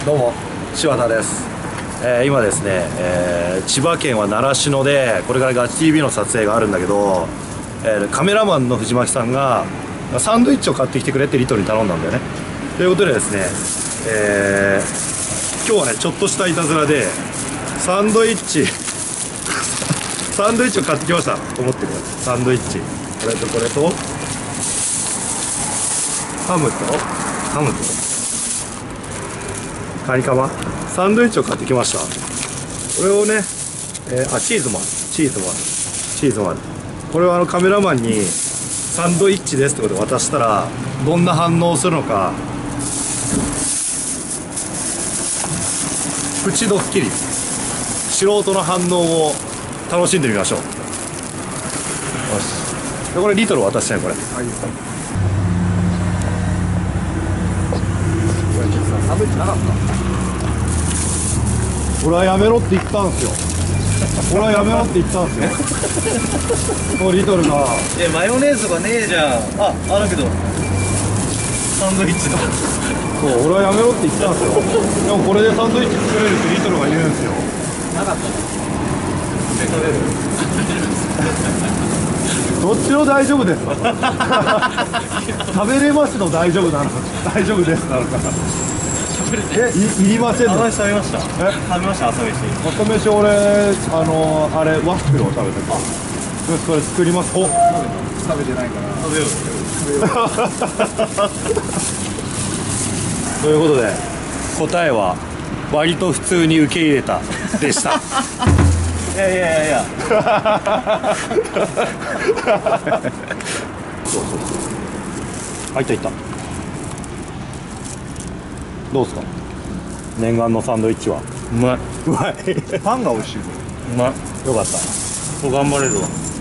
どうも柴田です。今ですね、千葉県は習志野でこれからガチ TV の撮影があるんだけど、カメラマンの藤巻さんがサンドイッチを買ってきてくれってリトルに頼んだんだよね。ということでですね、今日はねちょっとしたいたずらでサンドイッチを買ってきました。思ってください。サンドイッチ、これとこれとハムとカニカマサンドイッチを買ってきました。これをね、チーズもある。これはカメラマンにサンドイッチですってことで渡したらどんな反応をするのか、プチドッキリ、素人の反応を楽しんでみましょう。よし、でこれリトル渡してね。これサンドイッチなかった。俺はやめろって言ったんですよ。これリトルがマヨネーズがねえじゃん。あるけどサンドイッチだ。 そう、俺はやめろって言ったんですよ。でもこれでサンドイッチ作れるってリトルが言うんですよ。 なかった食べるどっちの大丈夫ですか食べれますの大丈夫なのか大丈夫ですなのかいりませんの。 朝飯食べました。食べました。朝飯俺あれワッフルを食べた。よし、これ作ります。お、食べてないから食べようということで答えは割と普通に受け入れたでした。 いやいった。どうですか、念願のサンドイッチは。 うまい。 パンが美味しい。 うまい。 よかった。 頑張れるわ。